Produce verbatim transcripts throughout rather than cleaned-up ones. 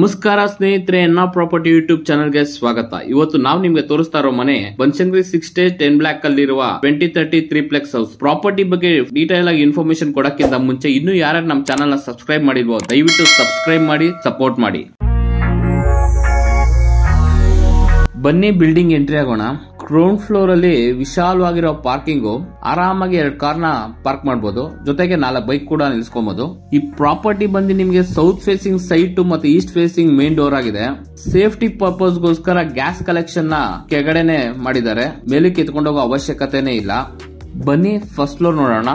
ನಮಸ್ಕಾರ ಸ್ನೇಹಿತರೆ, ಎನ್ನ ಪ್ರಾಪರ್ಟಿ ಯೂಟ್ಯೂಬ್ ಚಾನಲ್ ಗೆ ಸ್ವಾಗತ. ಇವತ್ತು ನಾವು ನಿಮ್ಗೆ ತೋರಿಸ್ತಾ ಇರೋ ಮನೆ Banashankari six stage ten block ಅಲ್ಲಿರುವ twenty thirty triplex house. Property ಬಗ್ಗೆ ಡೀಟೇಲ್ ಆಗಿ ಇನ್ಫಾರ್ಮೇಶನ್ ಕೊಡಕ್ಕಿಂತ ಮುಂಚೆ ಇನ್ನೂ ಯಾರು ನಮ್ಮ ಚಾನಲ್ ನ ಸಬ್ಸ್ಕ್ರೈಬ್ ಮಾಡಿಲ್ವೋ ದಯವಿಟ್ಟು ಸಬ್ಸ್ಕ್ರೈಬ್ ಮಾಡಿ, ಸಪೋರ್ಟ್ ಮಾಡಿ. ಬನ್ನಿ ಬಿಲ್ಡಿಂಗ್ ಎಂಟ್ರಿ ಆಗೋಣ. ಗ್ರೌಂಡ್ ಫ್ಲೋರ್ ಅಲ್ಲಿ ವಿಶಾಲವಾಗಿರೋ ಪಾರ್ಕಿಂಗು, ಆರಾಮಾಗಿ ಎರಡು ಕಾರ್ನ ಪಾರ್ಕ್ ಮಾಡಬಹುದು, ಜೊತೆಗೆ ನಾಲ್ಕು ಬೈಕ್ ಕೂಡ ನಿಲ್ಸ್ಕೊಬಹುದು. ಈ ಪ್ರಾಪರ್ಟಿ ಬಂದು ನಿಮಗೆ ಸೌತ್ ಫೇಸಿಂಗ್ ಸೈಟ್ ಮತ್ತೆ ಈಸ್ಟ್ ಫೇಸಿಂಗ್ ಮೇನ್ ಡೋರ್ ಆಗಿದೆ. ಸೇಫ್ಟಿ ಪರ್ಪಸ್ ಗೋಸ್ಕರ ಗ್ಯಾಸ್ ಕಲೆಕ್ಷನ್ ನ ಕೆಳಗಡೆನೆ ಮಾಡಿದ್ದಾರೆ, ಮೇಲಕ್ಕೆ ಎತ್ಕೊಂಡು ಹೋಗೋ ಅವಶ್ಯಕತೆನೇ ಇಲ್ಲ. ಬನ್ನಿ ಫಸ್ಟ್ ಫ್ಲೋರ್ ನೋಡೋಣ.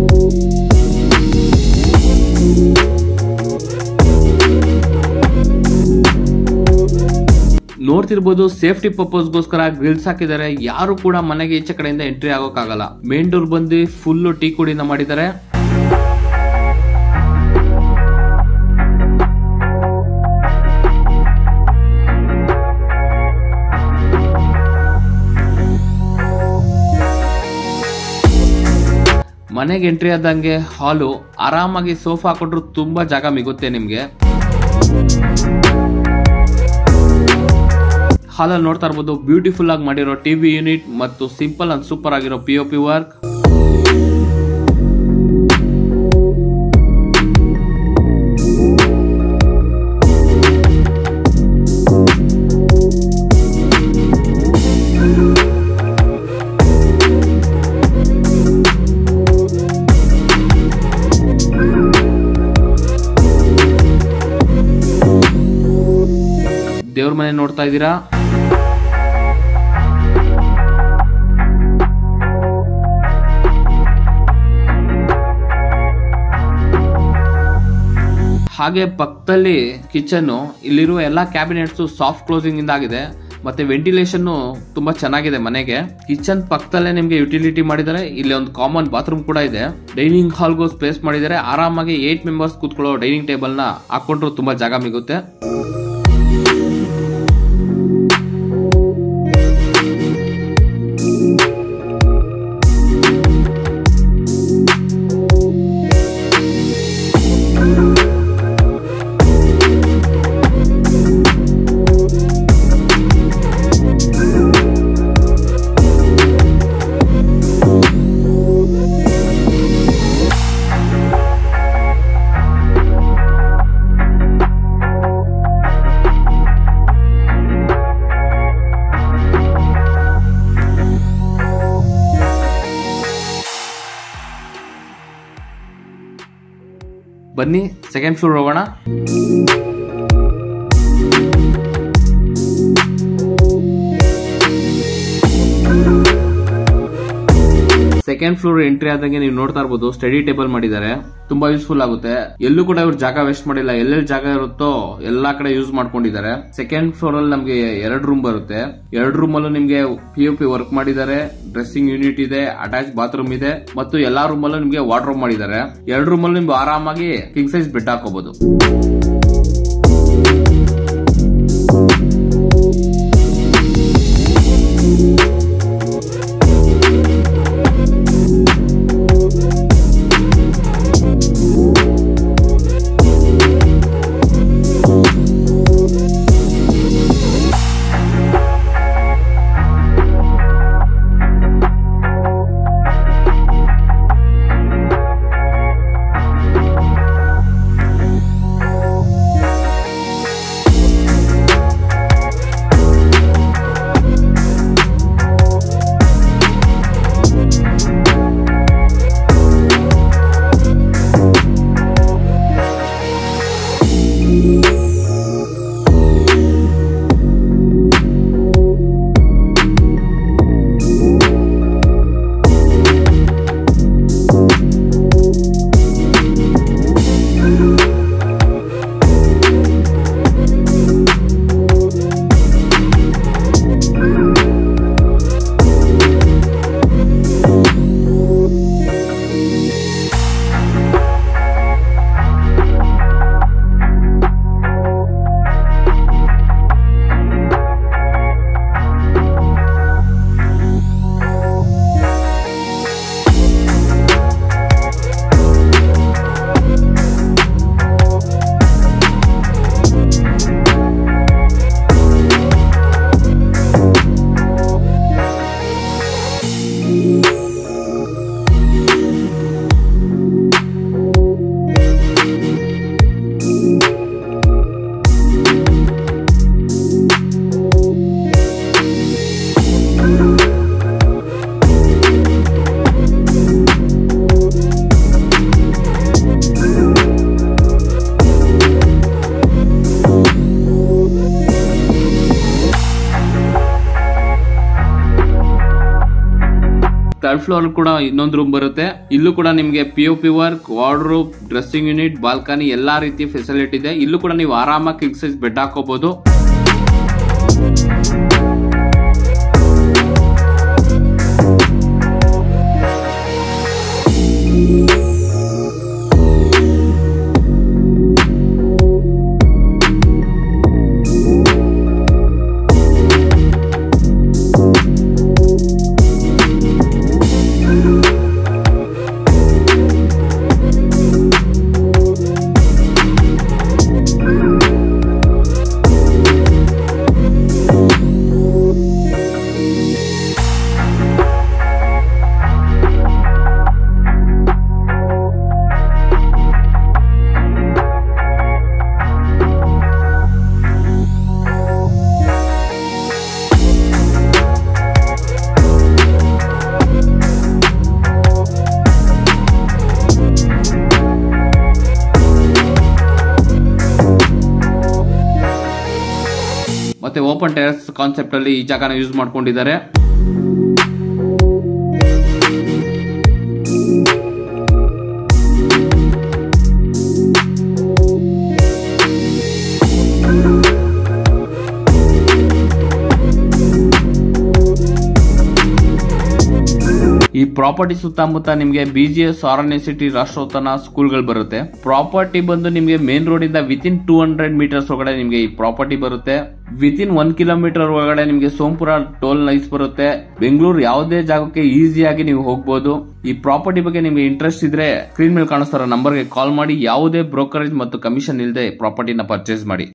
ನೋಡ್ತಿರ್ಬೋದು, ಸೇಫ್ಟಿ ಪರ್ಪಸ್ ಗೋಸ್ಕರ ಗ್ರಿಲ್ಸ್ ಹಾಕಿದ್ದಾರೆ. ಯಾರು ಕೂಡ ಮನೆಗೆ ಈಚೆ ಕಡೆಯಿಂದ ಎಂಟ್ರಿ ಆಗೋಕ್ಕಾಗಲ್ಲ. ಮೇನ್ ಡೋರ್ ಬಂದು ಫುಲ್ ಟೀ ಕುಡಿನ ಮಾಡಿದ್ದಾರೆ. ಮನೆಗೆ ಎಂಟ್ರಿ ಆದಂಗೆ ಹಾಲು, ಆರಾಮಾಗಿ ಸೋಫಾ ಹಾಕೊಂಡ್ರು ತುಂಬಾ ಜಾಗ ಮಿಗುತ್ತೆ ನಿಮ್ಗೆ. ಹಾಲಲ್ಲಿ ನೋಡ್ತಾ ಇರ್ಬೋದು, ಬ್ಯೂಟಿಫುಲ್ ಆಗಿ ಮಾಡಿರೋ ಟಿವಿ ಯೂನಿಟ್ ಮತ್ತು ಸಿಂಪಲ್ ಅಂಡ್ ಸೂಪರ್ ಆಗಿರೋ ಪಿ ಒ ಪಿ ವರ್ಕ್. ದೇವ್ರ ಮನೆ ನೋಡ್ತಾ ಇದ್ದೀರಾ. ಹಾಗೆ ಪಕ್ಕದಲ್ಲಿ ಕಿಚನ್, ಇಲ್ಲಿರುವ ಎಲ್ಲಾ ಕ್ಯಾಬಿನೆಟ್ಸ್ ಸಾಫ್ಟ್ ಕ್ಲೋಸಿಂಗ್ ಇಂದ ಆಗಿದೆ, ಮತ್ತೆ ವೆಂಟಿಲೇಷನ್ ತುಂಬಾ ಚೆನ್ನಾಗಿದೆ ಮನೆಗೆ. ಕಿಚನ್ ಪಕ್ಕದಲ್ಲೇ ನಿಮ್ಗೆ ಯುಟಿಲಿಟಿ ಮಾಡಿದ್ದಾರೆ. ಇಲ್ಲಿ ಒಂದು ಕಾಮನ್ ಬಾತ್ರೂಮ್ ಕೂಡ ಇದೆ. ಡೈನಿಂಗ್ ಹಾಲ್ಗೂ ಸ್ಪೇಸ್ ಮಾಡಿದ್ದಾರೆ. ಆರಾಮಾಗಿ ಏಟ್ ಮೆಂಬರ್ಸ್ ಕೂತ್ಕೊಳ್ಳೋ ಡೈನಿಂಗ್ ಟೇಬಲ್ ನ ಹಾಕೊಂಡ್ರು ತುಂಬಾ ಜಾಗ ಮಿಗುತ್ತೆ. ಬನ್ನಿ ಸೆಕೆಂಡ್ ಫ್ಲೋರ್ ಹೋಗೋಣ. ಸೆಕೆಂಡ್ ಫ್ಲೋರ್ ಎಂಟ್ರಿ ಆದಂಗೆ ನೀವು ನೋಡ್ತಾ ಇರ್ಬೋದು, ಸ್ಟಡಿ ಟೇಬಲ್ ಮಾಡಿದ್ದಾರೆ. ತುಂಬಾ ಯೂಸ್ಫುಲ್ ಆಗುತ್ತೆ. ಎಲ್ಲೂ ಕೂಡ ಇವ್ರು ಜಾಗ ವೇಸ್ಟ್ ಮಾಡಿಲ್ಲ. ಎಲ್ಲೆಲ್ಲಿ ಜಾಗ ಇರುತ್ತೋ ಎಲ್ಲಾ ಕಡೆ ಯೂಸ್ ಮಾಡ್ಕೊಂಡಿದ್ದಾರೆ. ಸೆಕೆಂಡ್ ಫ್ಲೋರ್ ಅಲ್ಲಿ ನಮ್ಗೆ ಎರಡು ರೂಮ್ ಬರುತ್ತೆ. ಎರಡು ರೂಮ್ ಅಲ್ಲೂ ನಿಮ್ಗೆ ಪಿ ಒ ಪಿ ವರ್ಕ್ ಮಾಡಿದ್ದಾರೆ. ಡ್ರೆಸ್ಸಿಂಗ್ ಯೂನಿಟ್ ಇದೆ, ಅಟ್ಯಾಚ್ ಬಾತ್ರೂಮ್ ಇದೆ, ಮತ್ತು ಎಲ್ಲಾ ರೂಮ್ ಅಲ್ಲೂ ನಿಮ್ಗೆ ವಾರ್ಡ್ರೋಬ್ ಮಾಡಿದ್ದಾರೆ. ಎರಡು ರೂಮ್ ಅಲ್ಲೂ ನಿಮ್ಗೆ ಆರಾಮಾಗಿ ಕಿಂಗ್ ಸೈಜ್ ಬೆಡ್ ಹಾಕೋಬಹುದು. ಥರ್ಡ್ ಫ್ಲೋರ್ ಕೂಡ ಇನ್ನೊಂದು ರೂಮ್ ಬರುತ್ತೆ. ಇಲ್ಲೂ ಕೂಡ ನಿಮ್ಗೆ P O P work, wardrobe, dressing unit, balcony ಎಲ್ಲಾ ರೀತಿ ಫೆಸಿಲಿಟಿ ಇದೆ. ಇಲ್ಲೂ ಕೂಡ ನೀವು ಆರಾಮಾಗಿ ಕಿಂಗ್ ಸೈಜ್ ಬೆಡ್ ಹಾಕೋಬಹುದು. ಮತ್ತೆ ಓಪನ್ ಟೆರೆಸ್ ಕಾನ್ಸೆಪ್ಟ್ ಅಲ್ಲಿ ಈ ಜಾಗನ ಯೂಸ್ ಮಾಡ್ಕೊಂಡಿದ್ದಾರೆ. ಈ ಪ್ರಾಪರ್ಟಿ ಸುತ್ತಮುತ್ತ ನಿಮಗೆ B G S, R N S city, Rashtrotthana ಸ್ಕೂಲ್ಗಳು ಬರುತ್ತೆ. ಪ್ರಾಪರ್ಟಿ ಬಂದು ನಿಮಗೆ ಮೇನ್ ರೋಡ್ ಇಂದ within two hundred metres ಒಳಗಡೆ ನಿಮಗೆ ಈ ಪ್ರಾಪರ್ಟಿ ಬರುತ್ತೆ. ವಿತ್ ಇನ್ ಒನ್ ಕಿಲೋಮೀಟರ್ ಒಳಗಡೆ ನಿಮಗೆ ಸೋಂಪುರ ಟೋಲ್ ನೈಸ್ ಬರುತ್ತೆ. ಬೆಂಗಳೂರು ಯಾವುದೇ ಜಾಗಕ್ಕೆ ಈಸಿಯಾಗಿ ನೀವು ಹೋಗಬಹುದು. ಈ ಪ್ರಾಪರ್ಟಿ ಬಗ್ಗೆ ನಿಮಗೆ ಇಂಟ್ರೆಸ್ಟ್ ಇದ್ರೆ ಸ್ಕ್ರೀನ್ ಮೇಲೆ ಕಾಣಿಸ್ತಾರ ನಂಬರ್ಗೆ ಕಾಲ್ ಮಾಡಿ ಯಾವುದೇ ಬ್ರೋಕರೇಜ್ ಮತ್ತು ಕಮಿಷನ್ ಇಲ್ಲದೆ ಪ್ರಾಪರ್ಟಿನ ಪರ್ಚೇಸ್ ಮಾಡಿ.